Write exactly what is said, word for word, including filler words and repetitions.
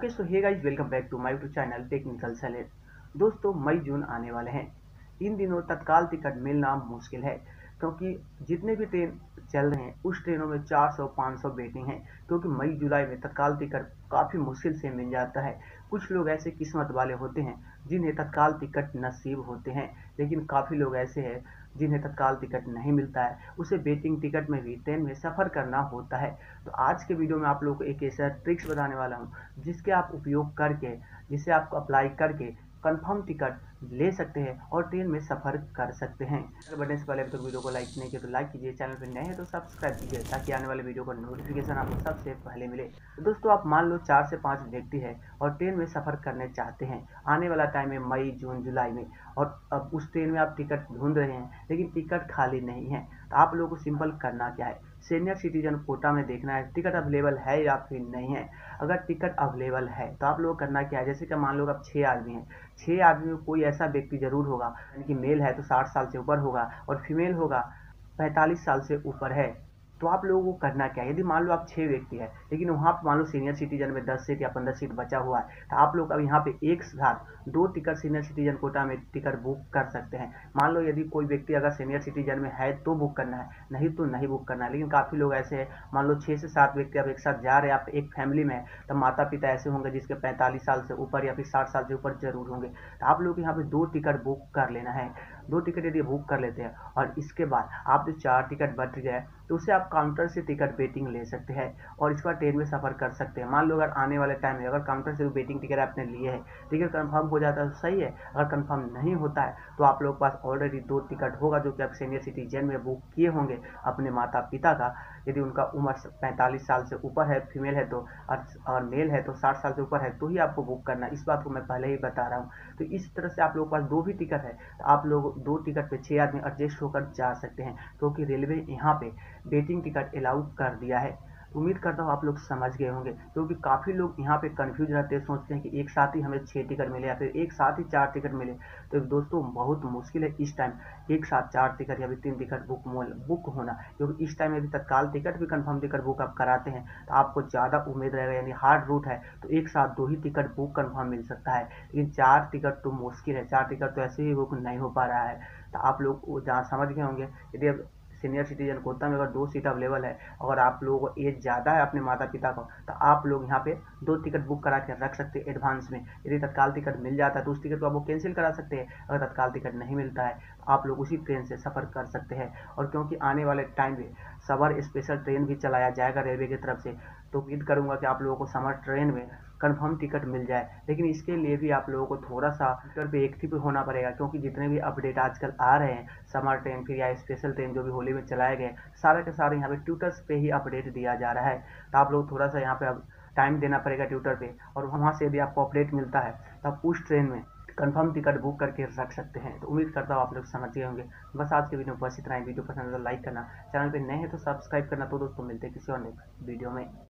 Okay so hey guys, welcome back to my YouTube channel Technical Salad. दोस्तों, मई जून आने वाले हैं। इन दिनों तत्काल टिकट मिलना मुश्किल है, क्योंकि जितने भी ट्रेन चल रहे हैं उस ट्रेनों में चार सौ पाँच सौ वेटिंग है। क्योंकि मई जुलाई में तत्काल टिकट काफ़ी मुश्किल से मिल जाता है। कुछ लोग ऐसे किस्मत वाले होते हैं जिन्हें तत्काल टिकट नसीब होते हैं, लेकिन काफ़ी लोग ऐसे हैं जिन्हें तत्काल टिकट नहीं मिलता है। उसे वेटिंग टिकट में भी ट्रेन में सफ़र करना होता है। तो आज के वीडियो में आप लोगों को एक ऐसा ट्रिक्स बताने वाला हूँ जिसके आप उपयोग करके, जिसे आपको अप्लाई करके कंफर्म टिकट ले सकते हैं और ट्रेन में सफ़र कर सकते हैं। अगर बढ़ने से पहले अभी तक वीडियो को लाइक नहीं किया तो लाइक कीजिए, चैनल पर नए हैं तो सब्सक्राइब कीजिए ताकि आने वाले वीडियो का नोटिफिकेशन आपको सबसे पहले मिले। तो दोस्तों, आप मान लो चार से पाँच व्यक्ति है और ट्रेन में सफ़र करने चाहते हैं। आने वाला टाइम है मई जून जुलाई में, और अब उस ट्रेन में आप टिकट ढूंढ रहे हैं लेकिन टिकट खाली नहीं है। तो आप लोगों को सिंपल करना क्या है, सीनियर सिटीजन कोटा में देखना है टिकट अवेलेबल है या फिर नहीं है। अगर टिकट अवेलेबल है तो आप लोग करना क्या है, जैसे कि मान लो आप छः आदमी हैं, छः आदमी में कोई ऐसा व्यक्ति जरूर होगा, यानी कि मेल है तो साठ साल से ऊपर होगा और फीमेल होगा पैंतालीस साल से ऊपर है। तो आप लोगों को करना क्या है, यदि मान लो आप छः व्यक्ति है लेकिन वहाँ पर मान लो सीनियर सिटीजन में दस सीट या पंद्रह सीट बचा हुआ है, तो आप लोग अब यहाँ पे एक साथ दो टिकट सीनियर सिटीजन कोटा में टिकट बुक कर सकते हैं। मान लो यदि कोई व्यक्ति अगर सीनियर सिटीजन में है तो बुक करना है, नहीं तो नहीं बुक करना है। लेकिन काफ़ी लोग ऐसे हैं, मान लो छः से सात व्यक्ति आप एक साथ जा रहे हैं, आप एक फैमिली में है, तब माता पिता ऐसे होंगे जिसके पैंतालीस साल से ऊपर या फिर साठ साल से ऊपर जरूर होंगे। तो आप लोग यहाँ पे दो टिकट बुक कर लेना है। दो टिकट यदि बुक कर लेते हैं और इसके बाद आप जो चार टिकट बच गए तो उसे आप काउंटर से टिकट वेटिंग ले सकते हैं और इसके बाद ट्रेन में सफ़र कर सकते हैं। मान लो अगर आने वाले टाइम में अगर काउंटर से वेटिंग टिकट आपने लिए है, टिकट कंफर्म हो जाता है तो सही है, अगर कंफर्म नहीं होता है तो आप लोग के पास ऑलरेडी दो टिकट होगा जो कि आप सीनियर सिटीजन में बुक किए होंगे अपने माता पिता का। यदि उनका उम्र पैंतालीस साल से ऊपर है, फीमेल है तो, और मेल है तो साठ साल से ऊपर है तो ही आपको बुक करना है। इस बात को मैं पहले ही बता रहा हूँ। तो इस तरह से आप लोगों के पास दो भी टिकट है तो आप लोग दो टिकट पे छः आदमी एडजस्ट होकर जा सकते हैं, क्योंकि रेलवे यहाँ पे वेटिंग टिकट अलाउ कर दिया है। उम्मीद करता हूँ आप लोग समझ गए होंगे, क्योंकि काफ़ी लोग यहाँ पे कंफ्यूज रहते हैं, सोचते हैं कि एक साथ ही हमें छः टिकट मिले या फिर एक साथ ही चार टिकट मिले। तो दोस्तों, बहुत मुश्किल है इस टाइम एक साथ चार टिकट या फिर तीन टिकट बुक बुक होना, क्योंकि इस टाइम यदि तत्काल टिकट भी कंफर्म टिकट बुक आप कराते हैं तो आपको ज़्यादा उम्मीद रहेगा, यानी हार्ड रूट है तो एक साथ दो ही टिकट बुक कंफर्म मिल सकता है। लेकिन चार टिकट तो मुश्किल है, चार टिकट तो ऐसे ही बुक नहीं हो पा रहा है। तो आप लोग जहाँ समझ गए होंगे, यदि अब सीनियर सिटीजन कोटा में अगर दो सीट अवेलेबल है, अगर आप लोगों को एज ज़्यादा है अपने माता पिता को, तो आप लोग यहाँ पे दो टिकट बुक करा के रख सकते हैं एडवांस में। यदि तत्काल टिकट मिल जाता है तो उस टिकट को आप वो कैंसिल करा सकते हैं। अगर तत्काल टिकट नहीं मिलता है तो आप लोग उसी ट्रेन से सफ़र कर सकते हैं। और क्योंकि आने वाले टाइम में समर स्पेशल ट्रेन भी चलाया जाएगा रेलवे की तरफ से, तो उम्मीद करूँगा कि आप लोगों को समर ट्रेन में कंफर्म टिकट मिल जाए। लेकिन इसके लिए भी आप लोगों को थोड़ा सा ट्विटर पे एक्टिव होना पड़ेगा, क्योंकि जितने भी अपडेट आजकल आ रहे हैं समर ट्रेन फिर या स्पेशल ट्रेन जो भी होली में चलाए गए, सारे के सारे यहाँ पे ट्विटर्स पे ही अपडेट दिया जा रहा है। तो आप लोग थोड़ा सा यहाँ पे अब टाइम देना पड़ेगा ट्विटर पे, और वहाँ से यदि आपको अपडेट मिलता है तो आप उस ट्रेन में कंफर्म टिकट बुक करके रख सकते हैं। तो उम्मीद करता हूँ आप लोग समझ गए होंगे। बस आज के वीडियो में बस इतना ही। वीडियो पसंद है तो लाइक करना, चैनल पे नए हैं तो सब्सक्राइब करना। तो दोस्तों, मिलते हैं किसी और नेक्स्ट वीडियो में।